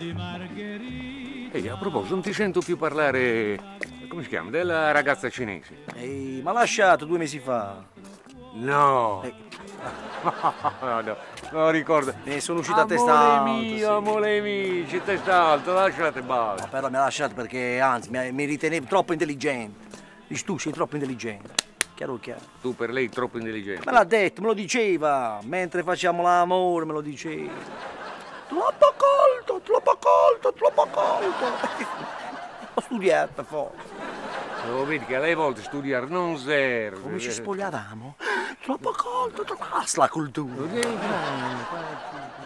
Ehi, a proposito, non ti sento più parlare, come si chiama, della ragazza cinese. Ehi, ma lasciato 2 mesi fa. No, Eh, no, no, non ricordo. sono uscito a testa alta. Sì. Amore mio, c'è testa alta, lasciate basta. No, però mi ha lasciato perché, anzi, mi ritenevo troppo intelligente. Dici tu sei troppo intelligente. Chiaro chiaro. Tu per lei troppo intelligente. Me l'ha detto, me lo diceva. Mentre facciamo l'amore me lo diceva. Troppo colto, troppo colto, troppo colto. Ho studiato per forza. Lo vedi che alle volte studiare non serve. Come ci spogliavamo? Troppo colto, troppo... la cultura.